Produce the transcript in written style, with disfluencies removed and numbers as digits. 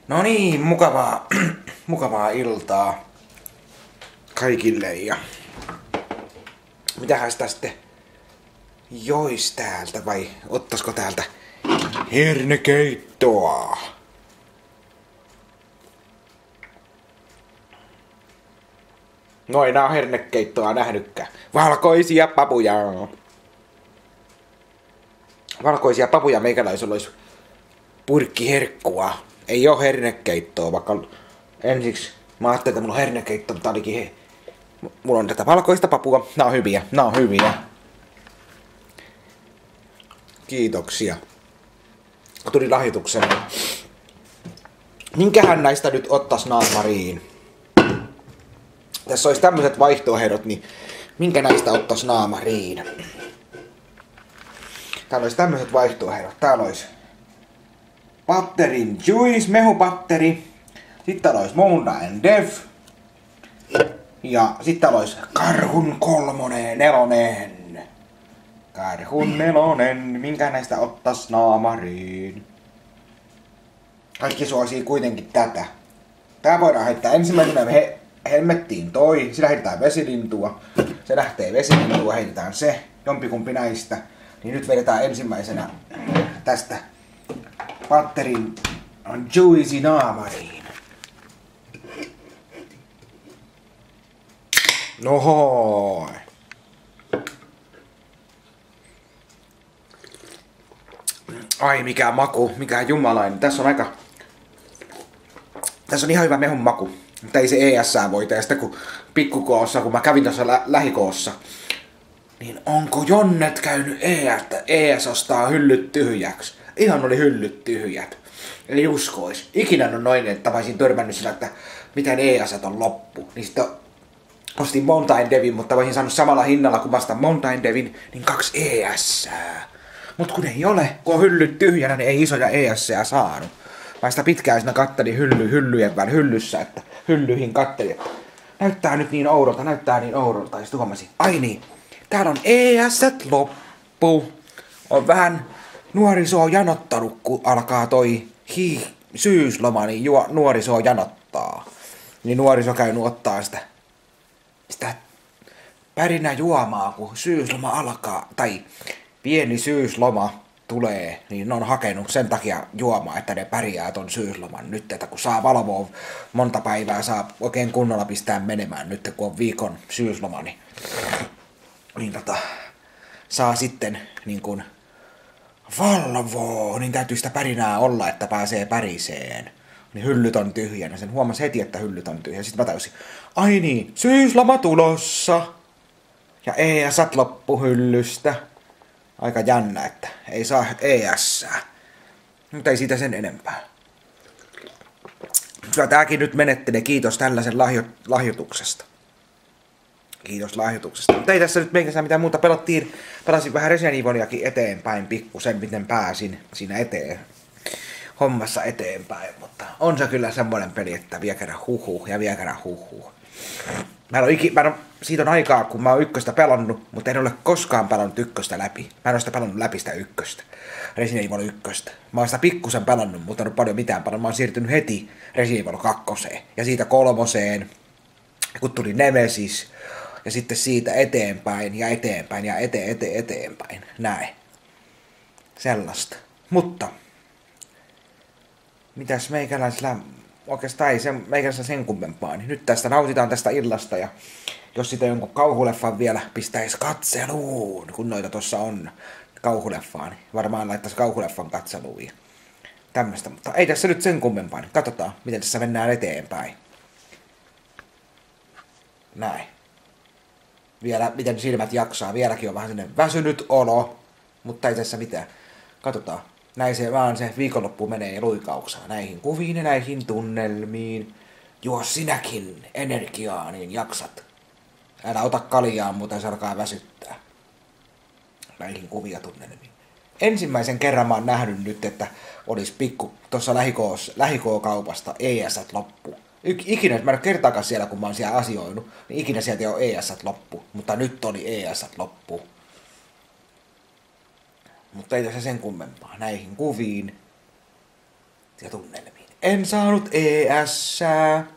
No niin, mukavaa iltaa kaikille ja mitähän sitä sitten jois täältä vai ottaisiko täältä hernekeittoa? No ei nää hernekeittoa nähnytkään. Valkoisia papuja meikäläisellä olisi purkki herkkua. Ei oo hernekeittoa, vaikka ensiksi mä ajattelin, että mulla on hernekeitto, mutta olikin mulla on tätä valkoista papua. Nää on hyviä. Kiitoksia. Tuli lahjoituksen. Minkähän näistä nyt ottais naamariin? Tässä olisi tämmöiset vaihtoehdot, niin minkä näistä ottais naamariin? Täällä olisi tämmöiset vaihtoehdot. Täällä olisi Patterin Juice, mehupatteri. Sitten täällä olisi Mountain Dew. Ja sitten täällä olisi Karhun nelonen. Karhun nelonen. Minkä näistä ottais naamariin? Kaikki suosii kuitenkin tätä. Tää voidaan heittää ensimmäisenä helmettiin toi. Sillä heitetään vesilintua. Se lähtee vesilintua, heitetään se. Jompikumpi näistä. Niin nyt vedetään ensimmäisenä tästä Patterin Juicy naamariin. Nohoi. Ai mikä maku, mikä jumalainen. Tässä on ihan hyvä mehun maku. Mutta ei se ES voita. Ja sitten kun pikkukoossa, kun mä kävin tuossa lähikoossa, niin onko Jonnet käynyt ES ostaa hyllyt tyhjäksi? Ihan oli hyllyt tyhjät. Eli uskois. Ikinä on noin, että mä olisin törmännyt sillä, että miten ES on loppu. Niin sitten ostin Mountain Devin, mutta voisin saanut samalla hinnalla kun vastaan Mountain Devin, niin 2 ES. Mut kun ei ole, kun on hyllyt tyhjänä, niin ei isoja ES saanut. Mä sitä pitkään siinä kattelin hyllyjen välillä hyllyssä, että hyllyihin kattelin, että näyttää niin oudolta. Ja sitten huomasin, ai niin, täällä on ES loppu. On vähän nuorisoa janottanut, kun alkaa toi syysloma, niin nuorisoa janottaa. Niin nuoriso käynyt ottaa sitä pärinä juomaa, kun syysloma alkaa, tai pieni syysloma tulee, niin ne on hakenut sen takia juomaa, että ne pärjää ton syysloman nyt, että kun saa valvoa monta päivää, saa oikein kunnolla pistää menemään nyt, kun on viikon syysloma, niin saa sitten niin kun valvoo, niin täytyy sitä pärinää olla, että pääsee päriseen. Niin hyllyt on tyhjänä. Sen huomasi heti, että hyllyt on tyhjänä. Sitten mä täysin, ai niin, syysloma tulossa. Ja ES loppu hyllystä. Aika jännä, että ei saa ES. Mutta ei siitä sen enempää. Kyllä tääkin nyt menettelee. Kiitos tällaisen lahjoituksesta. Kiitos lahjoituksesta. Mutta ei tässä nyt meikänsä mitään muuta. Pelasin vähän Resident Eviliakin eteenpäin pikkusen, miten pääsin siinä hommassa eteenpäin. Mutta on se kyllä semmoinen peli, että vielä kerran huhuh. Siitä on aikaa, kun mä oon ykköstä pelannut, mutta en ole koskaan pelannut ykköstä läpi. Mä en ole sitä pelannut läpi sitä ykköstä. Resident Evil 1. Mä oon sitä pikkusen pelannut, mutta en ole paljon mitään pelannut. Mä oon siirtynyt heti Resident Evil 2. Ja siitä 3. kun tuli Nemesis. Ja sitten siitä eteenpäin. Näin. Sellaista. Mutta mitäs meikäläisellä oikeastaan ei meikäläisellä sen kummempaa. Niin nyt tästä nautitaan tästä illasta. Ja jos sitä jonkun kauhuleffan vielä pistäisi katseluun, kun noita tossa on kauhuleffaa, niin varmaan laittaisi kauhuleffan katseluun. Ja tämmöstä. Mutta ei tässä nyt sen kummempaa. Niin katsotaan, miten tässä mennään eteenpäin. Näin. Vielä miten silmät jaksaa. Vieläkin on vähän sellainen väsynyt olo. Mutta ei tässä mitään. Katsotaan. Näin se vaan se viikonloppu menee luikauksaa. Näihin kuviin ja näihin tunnelmiin. Juo sinäkin energiaa, niin jaksat. Älä ota kaljaa, mutta se alkaa väsyttää. Näihin kuvia tunnelmiin. Ensimmäisen kerran mä oon nähnyt nyt, että olisi tuossa lähikookaupasta ES loppu. Ikinä, mä en ole kertaakaan siellä, kun mä oon siellä asioinut, niin ikinä sieltä ei ole ES loppu. Mutta nyt oli ES loppu. Mutta ei tässä sen kummempaa. Näihin kuviin ja tunnelmiin. En saanut ES.